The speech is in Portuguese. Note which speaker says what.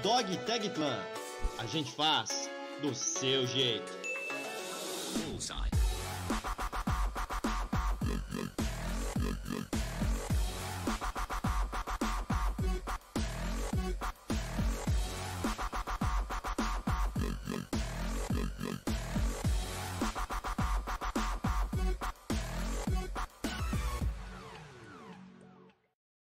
Speaker 1: Dog Tag Clan. A gente faz do seu jeito.
Speaker 2: Bullseye.